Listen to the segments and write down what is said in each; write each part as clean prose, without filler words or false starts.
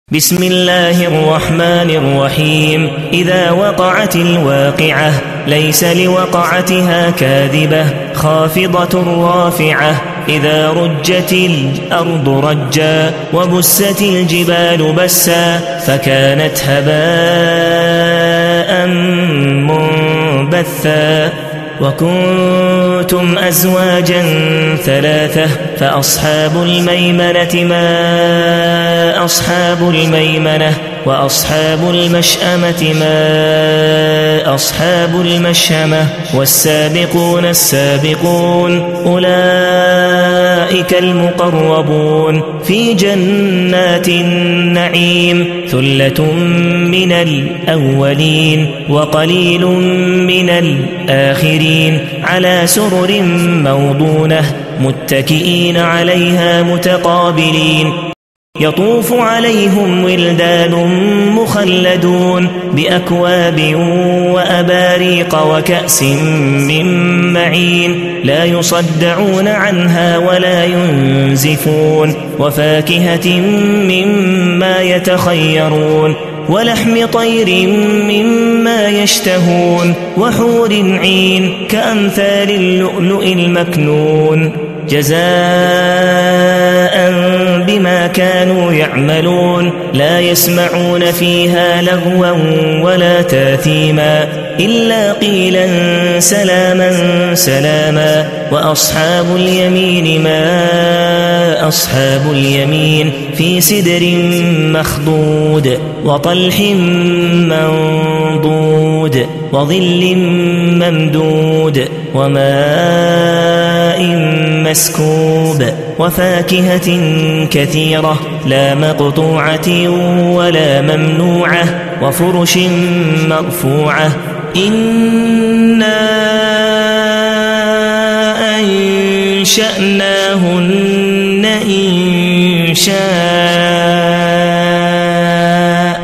بسم الله الرحمن الرحيم. إذا وقعت الواقعة ليس لوقعتها كاذبة خافضة رافعة. إذا رجت الأرض رجا وبست الجبال بسا فكانت هباء منبثا. وكنتم أزواجا ثلاثة فأصحاب الميمنة ما أصحاب الميمنة وأصحاب المشأمة ما أصحاب المشأمة. والسابقون السابقون أولئك المقربون في جنات النعيم. ثلة من الأولين وقليل من الآخرين على سرر موضونة متكئين عليها متقابلين. يطوف عليهم ولدان مخلدون بأكواب وأباريق وكأس من معين لا يصدعون عنها ولا ينزفون. وفاكهة مما يتخيرون ولحم طير مما يشتهون. وحور عين كأمثال اللؤلؤ المكنون جزاء بما كانوا يعملون. لا يسمعون فيها لغوا ولا تاثيما إلا قيلا سلاما سلاما. وأصحاب اليمين ما أصحاب اليمين في سدر مخضود وطلح منضود وظل ممدود وماء مسكوب. وفاكهة كثيرة لا مقطوعة ولا ممنوعة وفرش مرفوعة. إنا أنشأناهن إنشاء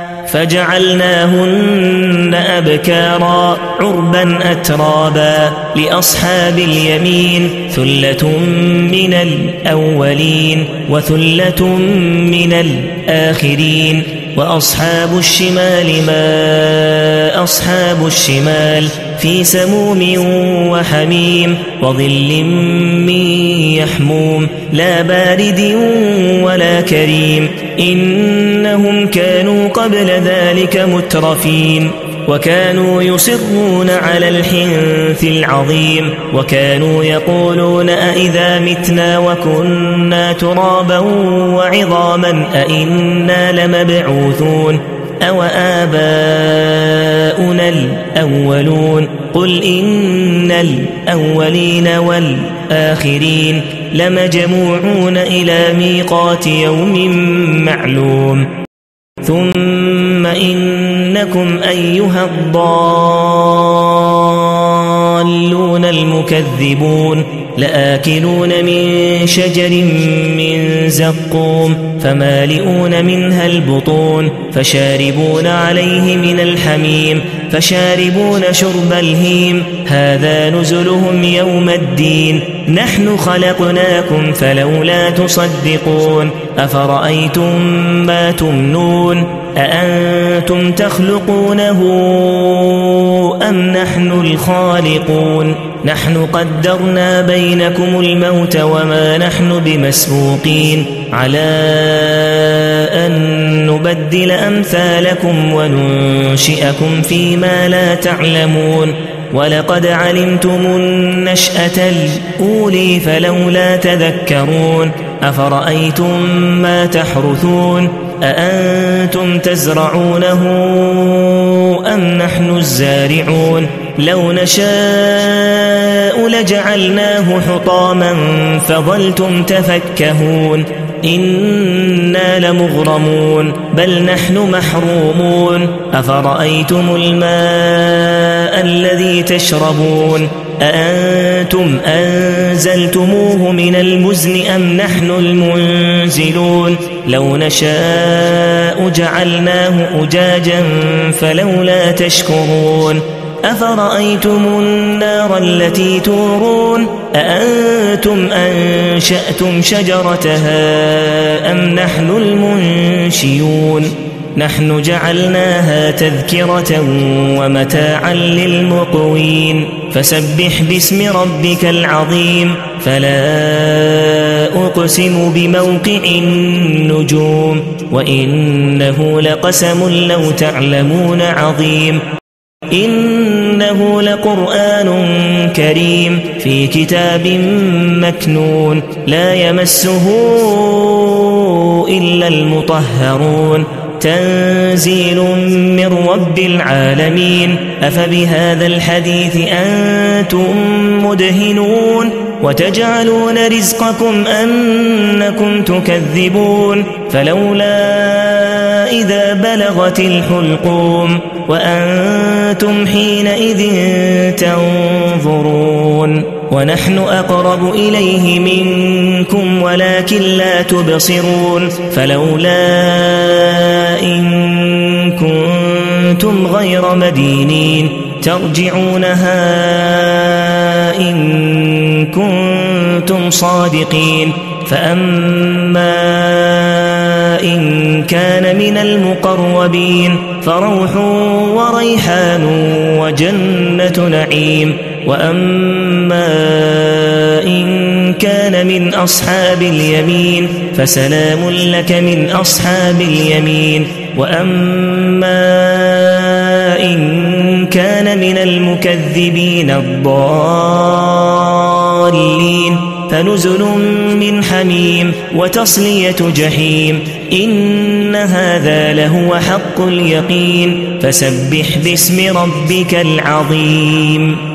فجعلناهن أبكارا عربا أترابا. لأصحاب اليمين ثلة من الأولين وثلة من الآخرين. وأصحاب الشمال ما أصحاب الشمال في سموم وحميم وظل من يحموم لا بارد ولا كريم. إنهم كانوا قبل ذلك مترفين وكانوا يصرون على الحنث العظيم. وكانوا يقولون أئذا متنا وكنا ترابا وعظاما أئنا لمبعوثون أو آباؤنا الأولون. قل إن الأولين والآخرين لمجموعون إلى ميقات يوم معلوم. ثم إنكم أيها الضالون المكذبون لآكلون من شجر من زقوم فمالئون منها البطون فشاربون عليه من الحميم فشاربون شرب الهيم. هذا نزلهم يوم الدين. نحن خلقناكم فلولا تصدقون. أفرأيتم ما تمنون أأنتم تخلقونه أم نحن الخالقون. نحن قدرنا بينكم الموت وما نحن بمسبوقين على أن نبدل أمثالكم وننشئكم فيما لا تعلمون. ولقد علمتم النشأة الأولي فلولا تذكرون. أفرأيتم ما تحرثون أأنتم تزرعونه أم نحن الزارعون. لو نشاء لجعلناه حطاما فظلتم تفكهون. إنا لمغرمون بل نحن محرومون. أفرأيتم الماء الذي تشربون أأنتم أنزلتموه من المزن أم نحن المنزلون. لو نشاء جعلناه أجاجا فلولا تشكرون. أفرأيتم النار التي تورون أأنتم أنشأتم شجرتها أم نحن المنشئون نحن جعلناها تذكرة ومتاعا للمقوين فسبح باسم ربك العظيم فلا أقسم بموقع النجوم وإنه لقسم لو تعلمون عظيم إنه لقرآن كريم في كتاب مكنون لا يمسه إلا المطهرون تنزيل من رب العالمين أفبهذا الحديث أنتم مدهنون وتجعلون رزقكم أنكم تكذبون فلولا إذا بلغت الحلقوم وأنتم حينئذ تنظرون ونحن أقرب إليه منكم ولكن لا تبصرون فلولا إن كنتم غير مدينين ترجعونها إن كنتم صادقين فأما إن كان من المقربين فروح وريحان وجنة نعيم وأما إن كان من أصحاب اليمين فسلام لك من أصحاب اليمين وأما إن كان من المكذبين الضالين فنزل من حميم وتصلية جحيم إن هذا لهو حق اليقين فسبح باسم ربك العظيم